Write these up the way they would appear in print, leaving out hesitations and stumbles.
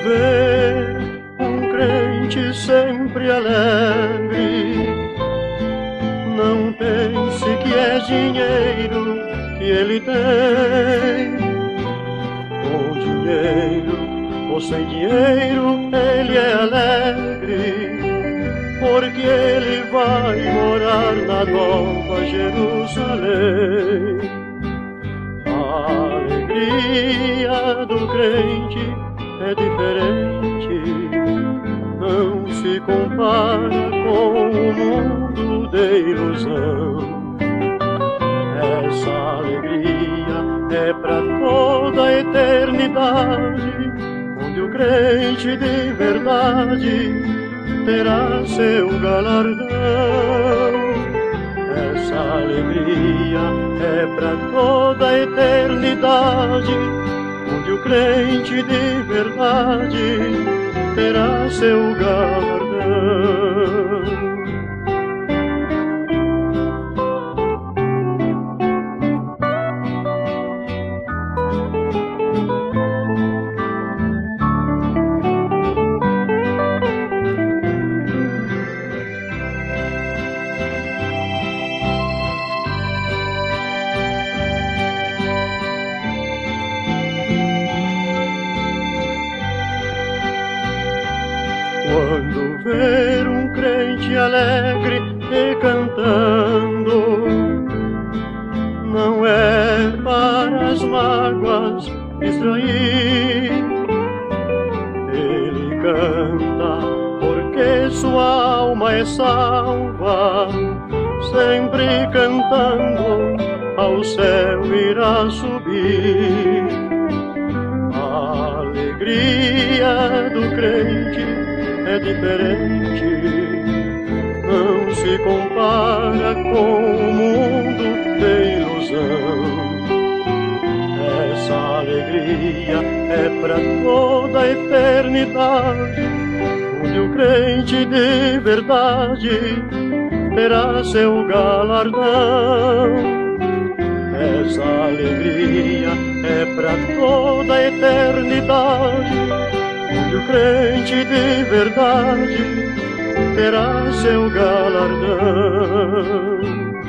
vê um crente sempre alegre, não pense que é dinheiro que ele tem. Com dinheiro ou sem dinheiro ele é alegre, porque ele vai morar na Nova Jerusalém. A alegria do crente é diferente, não se compara com o mundo de ilusão. Essa alegria é para toda a eternidade, onde o crente de verdade terá seu galardão. Essa alegria é para toda a eternidade, onde o crente de verdade terá seu galardão. Quando ver um crente alegre e cantando, não é para as mágoas distrair. Ele canta porque sua alma é salva, sempre cantando ao céu irá subir. A alegria do crente é diferente, não se compara com o mundo de ilusão. Essa alegria é para toda a eternidade, onde o crente de verdade terá seu galardão. Essa alegria é para toda a eternidade, onde o crente de verdade terá seu galardão.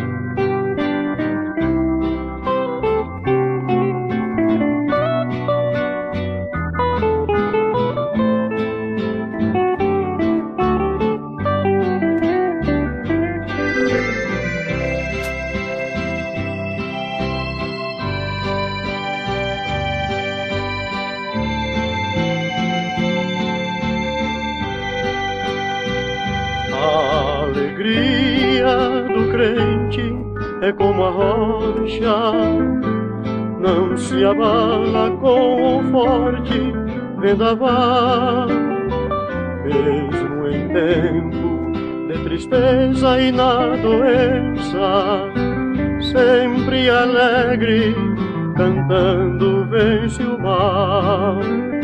A alegria do crente é como a rocha, não se abala com o forte vendaval. Mesmo em tempo de tristeza e na doença, sempre alegre, cantando vence o mal.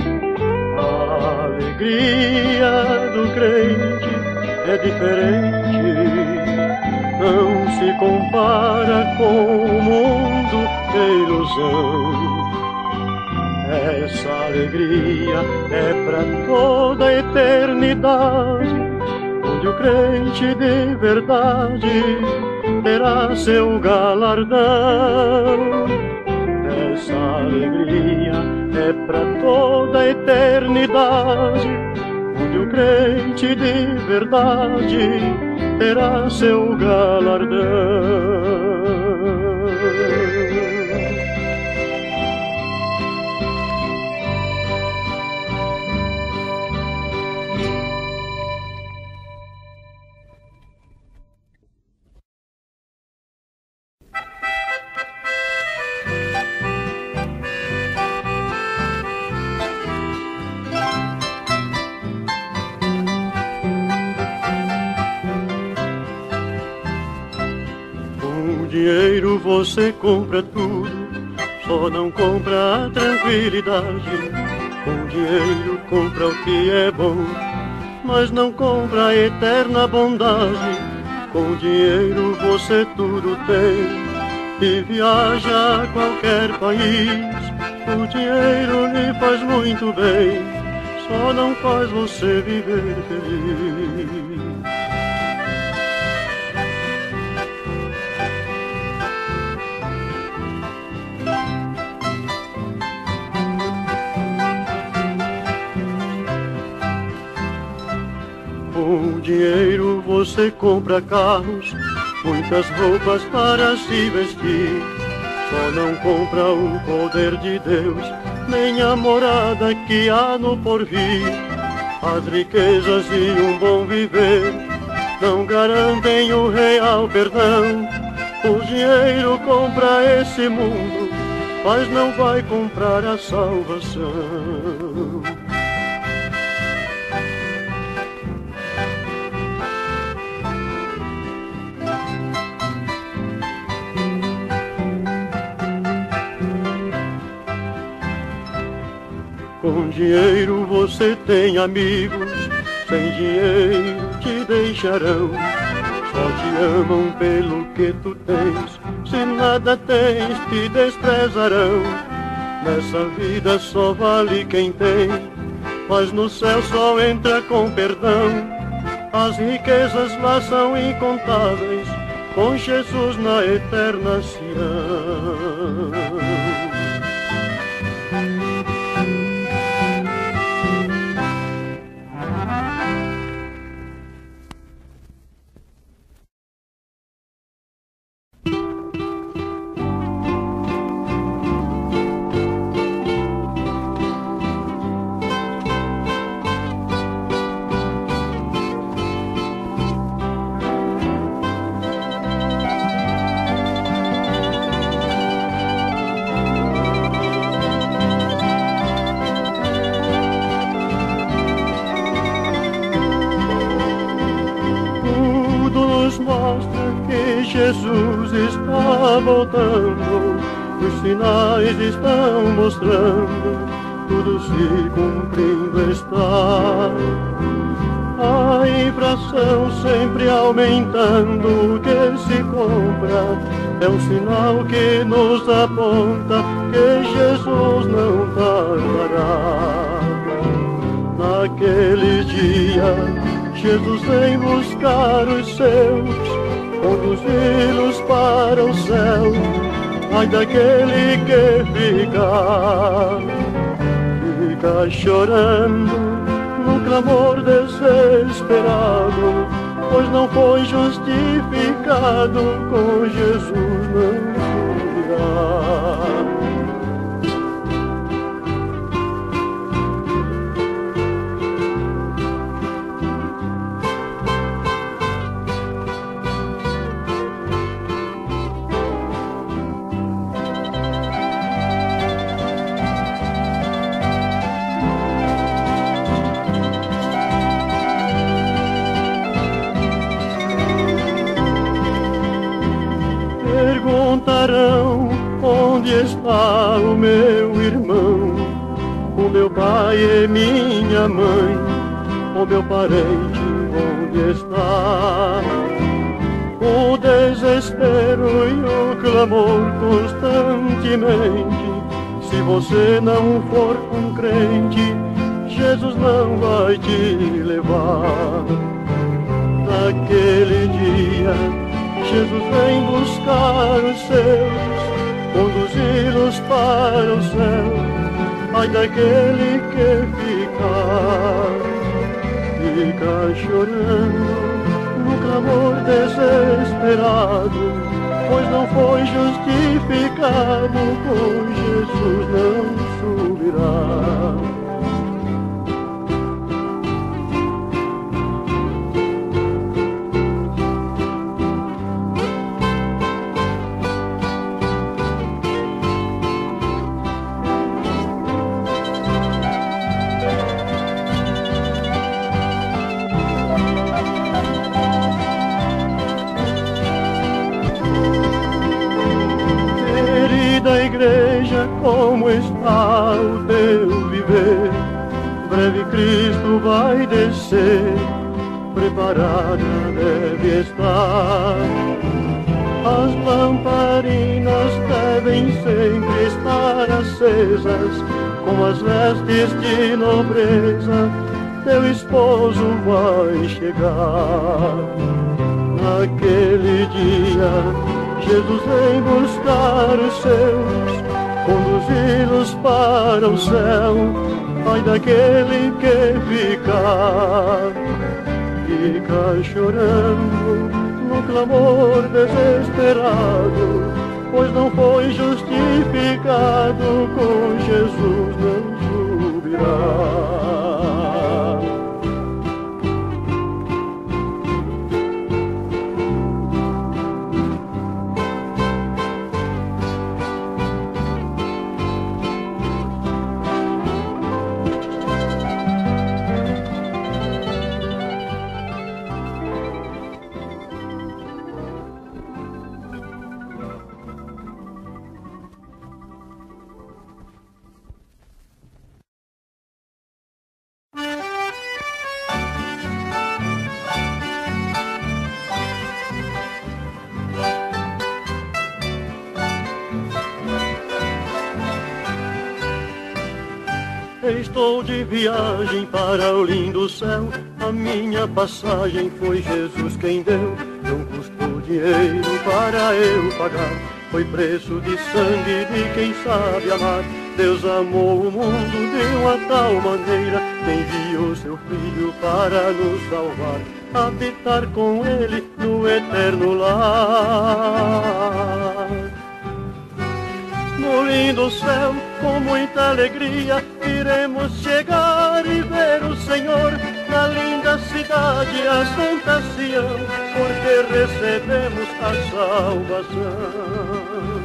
A alegria do crente é diferente, não se compara com o mundo de ilusão. Essa alegria é para toda a eternidade, onde o crente de verdade terá seu galardão. Essa alegria é para toda a eternidade, onde o crente de verdade terá seu galardão. Com dinheiro você compra tudo, só não compra a tranquilidade. Com dinheiro compra o que é bom, mas não compra a eterna bondade. Com dinheiro você tudo tem e viaja a qualquer país. O dinheiro lhe faz muito bem, só não faz você viver feliz. Com dinheiro você compra carros, muitas roupas para se vestir. Só não compra o poder de Deus, nem a morada que há no porvir. As riquezas e um bom viver não garantem o real perdão. O dinheiro compra esse mundo, mas não vai comprar a salvação. Com dinheiro você tem amigos, sem dinheiro te deixarão. Só te amam pelo que tu tens, se nada tens te desprezarão. Nessa vida só vale quem tem, mas no céu só entra com perdão. As riquezas lá são incontáveis, com Jesus na eterna Sião. Jesus está voltando, os sinais estão mostrando, tudo se cumprindo está. A inflação sempre aumentando, o que se compra é um sinal que nos aponta que Jesus não tardará. Naquele dia, Jesus vem buscar os seus, conduzi-los para o céu. Ai daquele que fica chorando no clamor desesperado, pois não foi justificado, com Jesus não subirá. Perguntarão onde está o meu irmão, o meu pai e minha mãe, o meu parente onde está? O desespero e o clamor constantemente. Se você não for um crente, Jesus não vai te levar. Naquele dia Jesus vem buscar os seus, conduzi-los para o céu. Ai daquele que fica chorando no clamor desesperado, pois não foi justificado, com Jesus não subirá. Igreja, como está o teu viver? Breve Cristo vai descer, preparada deve estar. As lamparinas devem sempre estar acesas, com as vestes de nobreza, teu esposo vai chegar. Naquele dia, Jesus vem buscar os seus, conduzi-los para o céu. Ai daquele que fica chorando no clamor desesperado, pois não foi justificado, com Jesus não subirá. Estou de viagem para o lindo céu, a minha passagem foi Jesus quem deu. Não custou dinheiro para eu pagar, foi preço de sangue de quem sabe amar. Deus amou o mundo de uma tal maneira, que enviou seu Filho para nos salvar, habitar com Ele no eterno lar. No lindo céu, com muita alegria, iremos chegar e ver o Senhor na linda cidade, a Santa Sião, porque recebemos a salvação.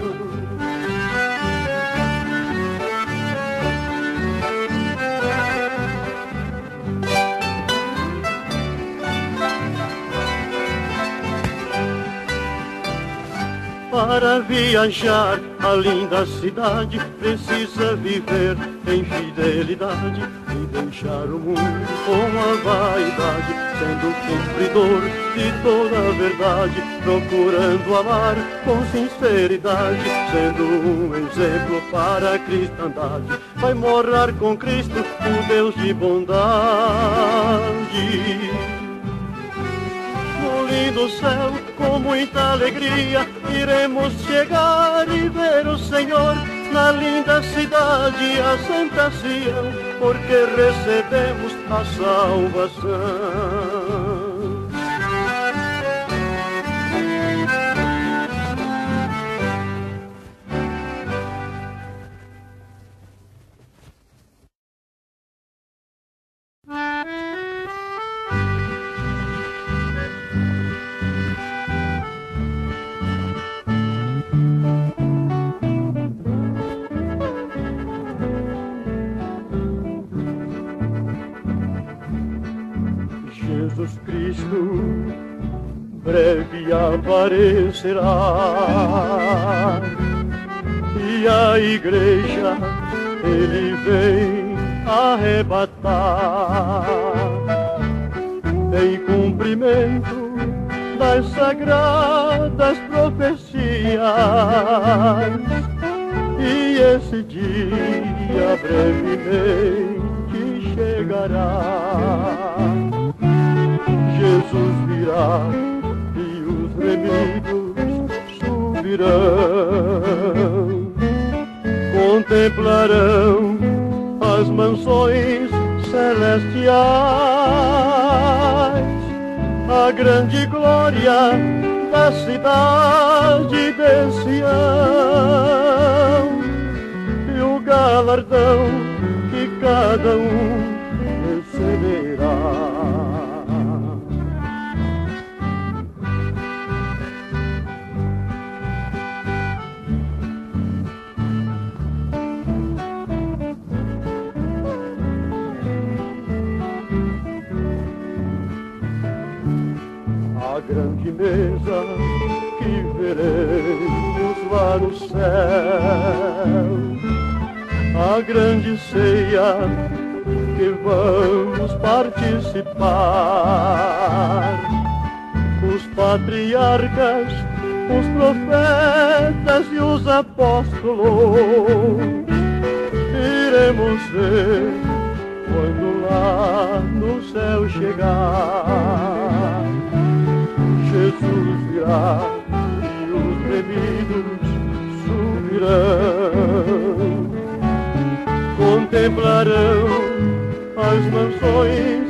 Para viajar a linda cidade, precisa viver em fidelidade e deixar o mundo com a vaidade, sendo cumpridor de toda a verdade, procurando amar com sinceridade, sendo um exemplo para a cristandade. Vai morar com Cristo, o Deus de bondade. No lindo céu, com muita alegria, iremos chegar e ver o Senhor na linda cidade, a Santa Sião, porque recebemos a salvação. Jesus Cristo breve aparecerá, e a igreja Ele vem arrebatar, em cumprimento das sagradas profecias, e esse dia brevemente chegará. Jesus virá e os remidos subirão, contemplarão as mansões celestiais, a grande glória da cidade de Sião, e o galardão que cada um receberá. A grande mesa que veremos lá no céu, a grande ceia que vamos participar, os patriarcas os profetas e os apóstolos. Iremos ver quando lá no céu chegar. Jesus virá e os remidos subirão, contemplarão as mansões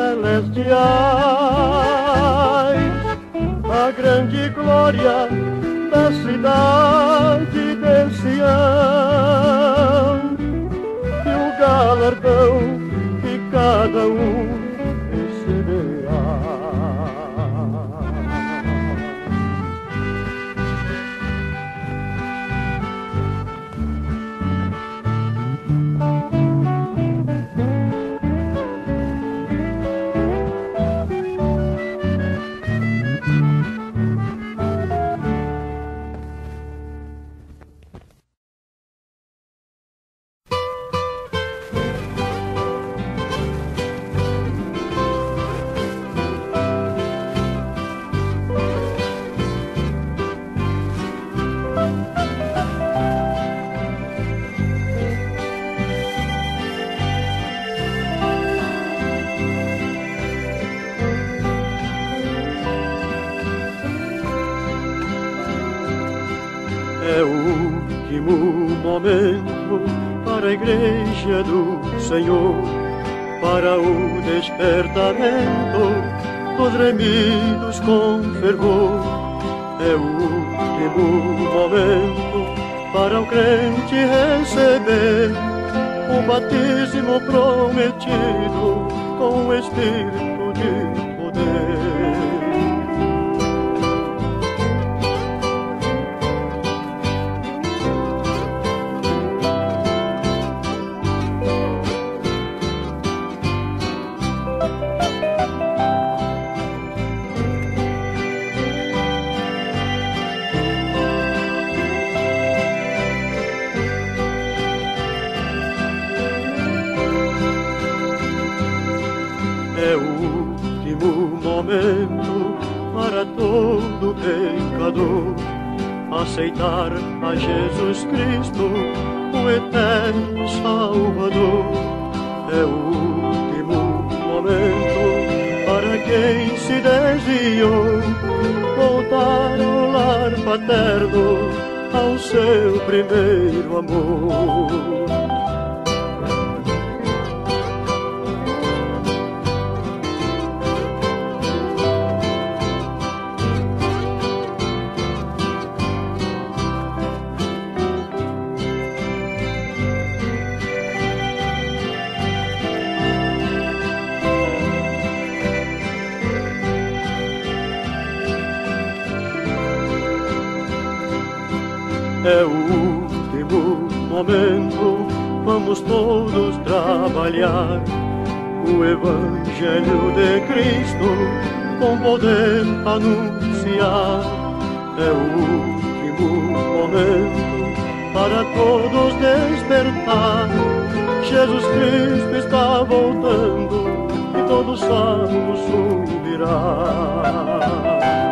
celestiais, a grande glória da cidade de Sião e o galardão que cada um receberá. É o último momento para a Igreja do Senhor, para o despertamento dos remidos com fervor. É o último momento para o crente receber o batismo prometido com o Espírito de poder. É o último momento para todo pecador aceitar a Jesus Cristo, o eterno Salvador. É o último momento para quem se desviou voltar ao lar paterno, ao seu primeiro amor. É o último momento, vamos todos trabalhar o Evangelho de Cristo, com poder anunciar. É o último momento para todos despertar. Jesus Cristo está voltando e todo salvo subirá.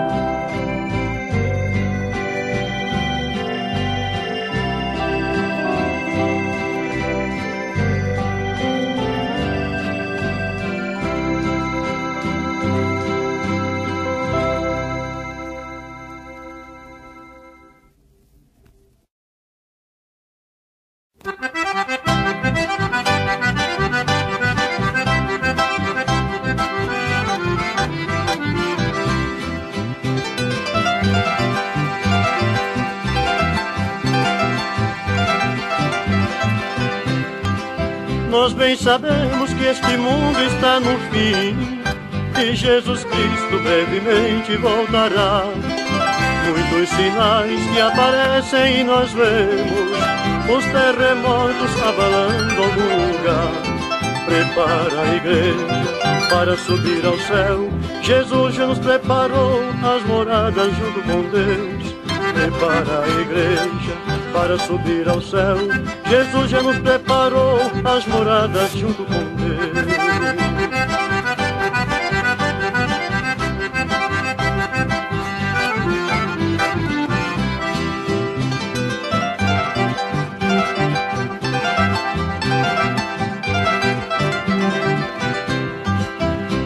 Nós bem sabemos que este mundo está no fim, que Jesus Cristo brevemente voltará. Muitos sinais que aparecem e nós vemos os terremotos abalando algum lugar. Prepara a igreja para subir ao céu, Jesus já nos preparou as moradas junto com Deus. Prepara a igreja para subir ao céu, Jesus já nos preparou as moradas junto com Deus.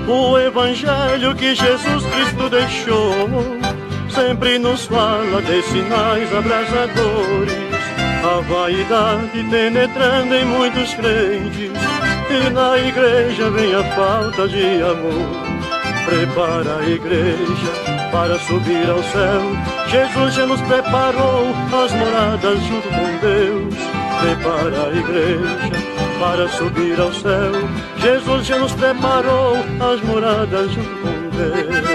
O Evangelho que Jesus Cristo deixou sempre nos fala de sinais abrasadores. A vaidade penetrando em muitos crentes, e na igreja vem a falta de amor. Prepara a igreja para subir ao céu. Jesus já nos preparou as moradas junto com Deus. Prepara a igreja para subir ao céu. Jesus já nos preparou as moradas junto com Deus.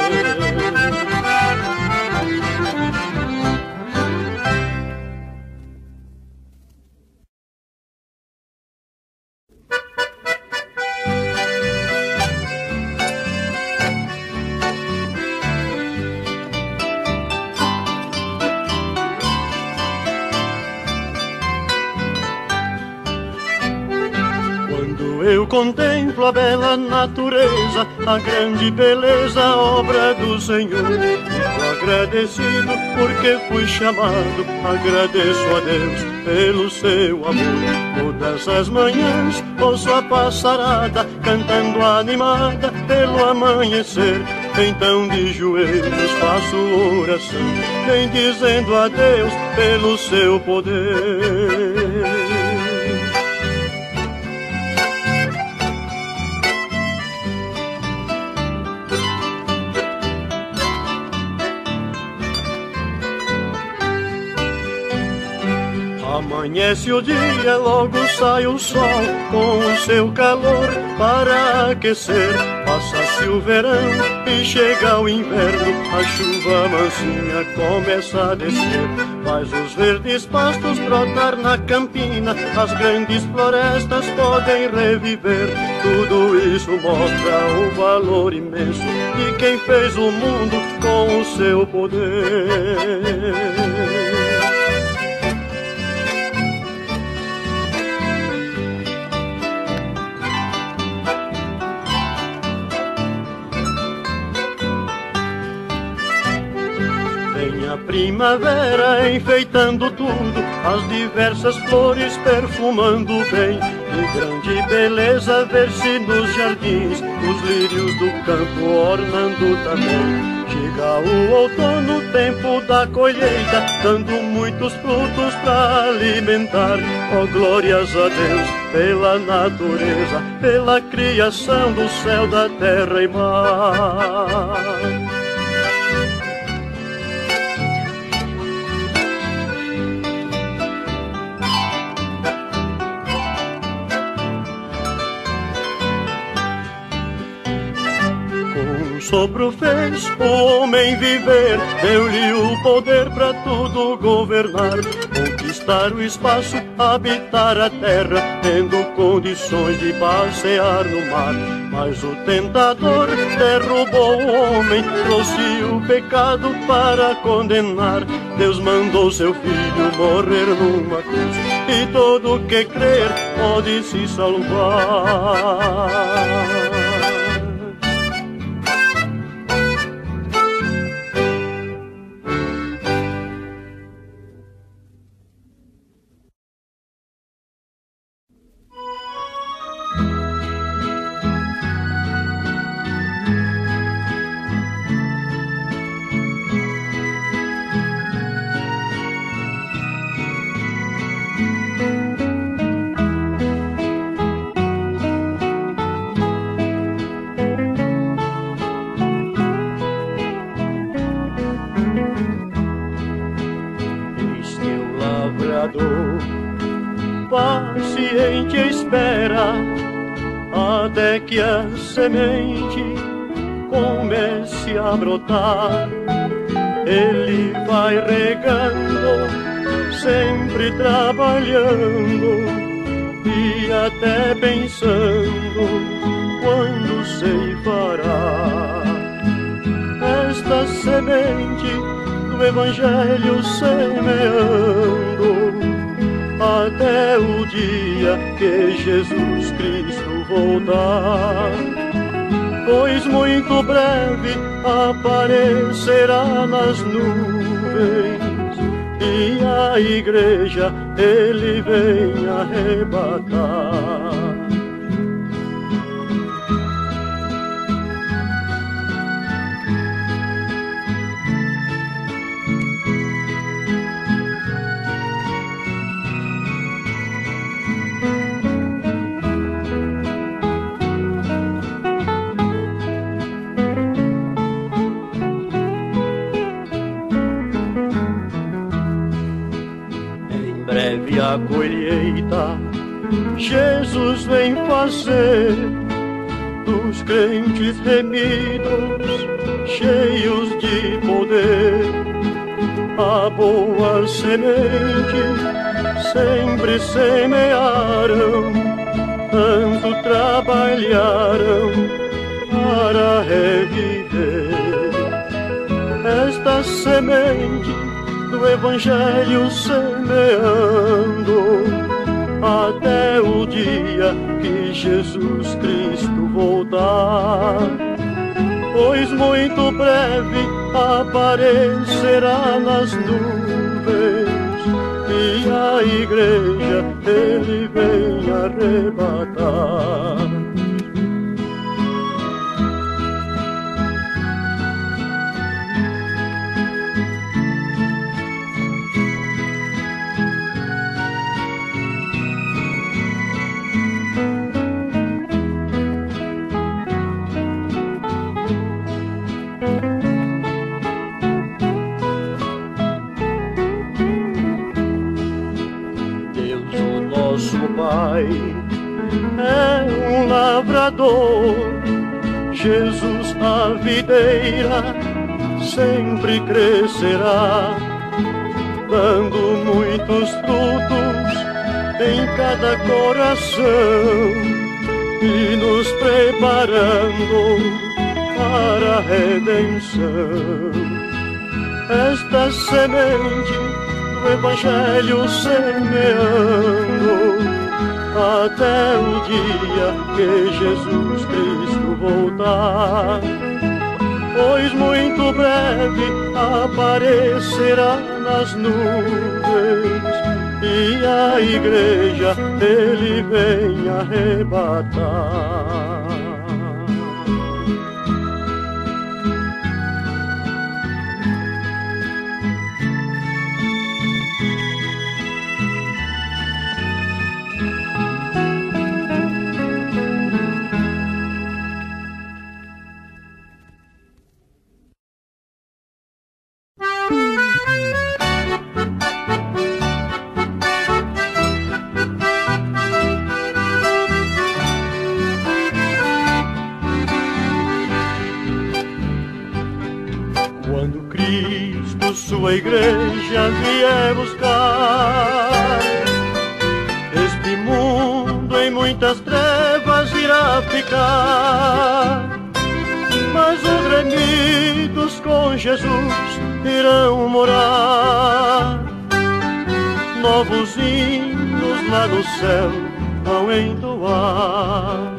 Eu contemplo a bela natureza, a grande beleza, a obra do Senhor. Fico agradecido porque fui chamado, agradeço a Deus pelo seu amor. Todas as manhãs ouço a passarada cantando animada pelo amanhecer. Então de joelhos faço oração, bendizendo a Deus pelo seu poder. Amanhece o dia, logo sai o sol com o seu calor para aquecer. Passa-se o verão e chega o inverno, a chuva mansinha começa a descer. Faz os verdes pastos brotar na campina, as grandes florestas podem reviver. Tudo isso mostra o valor imenso de quem fez o mundo com o seu poder. Primavera enfeitando tudo, as diversas flores perfumando bem. Que grande beleza ver-se nos jardins, os lírios do campo ornando também. Chega o outono, tempo da colheita, dando muitos frutos para alimentar. Oh, glórias a Deus pela natureza, pela criação do céu, da terra e mar. Sopro fez o homem viver, deu-lhe o poder para tudo governar. Conquistar o espaço, habitar a terra, tendo condições de passear no mar. Mas o tentador derrubou o homem, trouxe o pecado para condenar. Deus mandou seu filho morrer numa cruz, e todo que crer pode se salvar. Paciente espera até que a semente comece a brotar. Ele vai regando, sempre trabalhando e até pensando quando ceifará esta semente do Evangelho semeando, até o dia que Jesus Cristo voltar. Pois muito breve aparecerá nas nuvens, e a igreja ele vem arrebatar. a colheita Jesus vem fazer dos crentes remidos, cheios de poder. A boa semente sempre semearam, tanto trabalharam para reviver. Esta semente do Evangelho semeando até o dia que Jesus Cristo voltar. Pois muito breve aparecerá nas nuvens e a igreja ele vem arrebatar. Pai é um lavrador, Jesus a videira sempre crescerá, dando muitos frutos em cada coração e nos preparando para a redenção. Esta semente do Evangelho semeando até o dia que Jesus Cristo voltar. Pois muito breve aparecerá nas nuvens e a igreja ele vem arrebatar. Sua igreja vier buscar, este mundo em muitas trevas irá ficar, mas os remidos com Jesus irão morar. Novos hinos lá no céu vão entoar.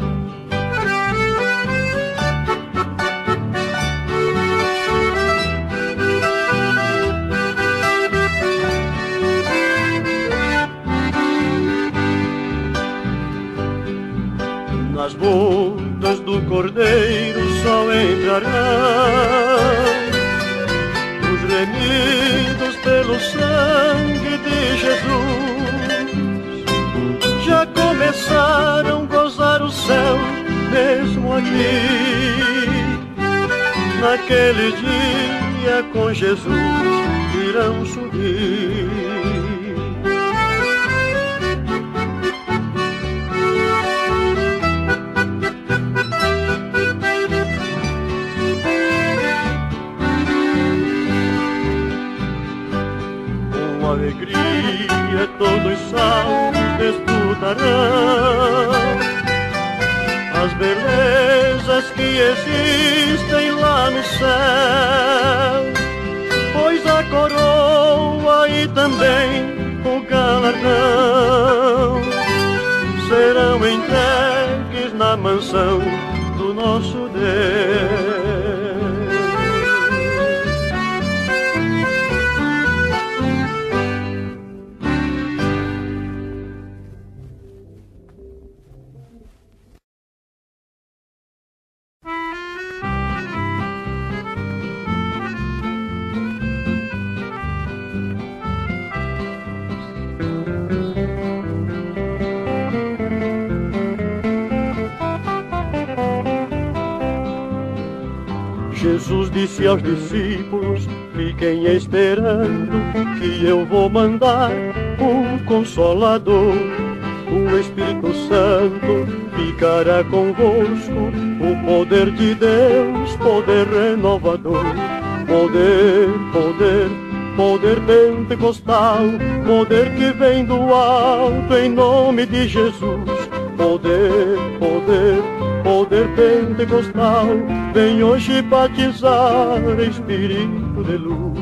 Nas bodas do Cordeiro só entrarão os remidos pelo sangue de Jesus. Já começaram a gozar o céu mesmo aqui. Naquele dia com Jesus irão subir. Alegria todos salvos desfrutarão as belezas que existem lá no céu, pois a coroa e também o galardão serão entregues na mansão do nosso Deus. Jesus disse aos discípulos: fiquem esperando, que eu vou mandar um Consolador. O Espírito Santo ficará convosco, o poder de Deus, poder renovador. Poder, poder, poder pentecostal, poder que vem do alto em nome de Jesus. Poder, poder, poder pentecostal, vem hoje batizar Espírito de luz.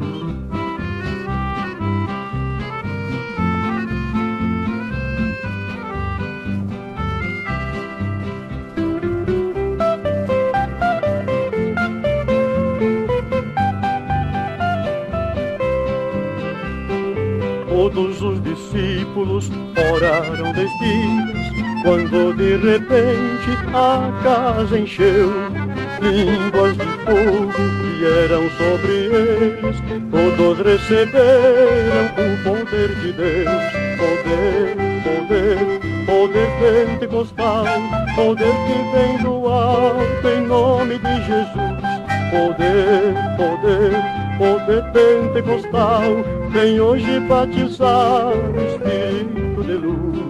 Todos os discípulos oraram 10 dias, quando de repente a casa encheu. Línguas de fogo vieram sobre eles, todos receberam o poder de Deus. Poder, poder, poder pentecostal, poder que vem do alto em nome de Jesus. Poder, poder, poder pentecostal, vem hoje batizar o Espírito de luz.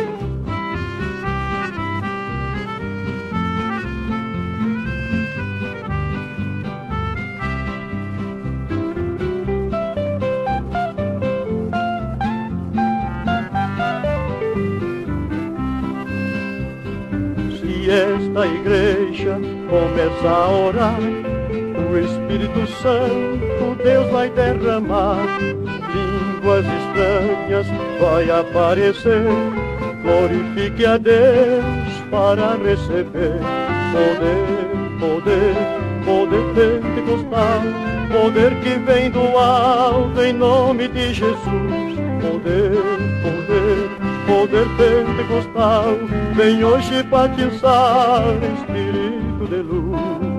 Se esta igreja começa a orar, o Espírito Santo Deus vai derramar. Línguas estranhas vai aparecer, glorifique a Deus para receber. Poder, poder, poder pentecostal, poder que vem do alto em nome de Jesus. Poder, poder, poder pentecostal, vem hoje batizar Espírito de luz.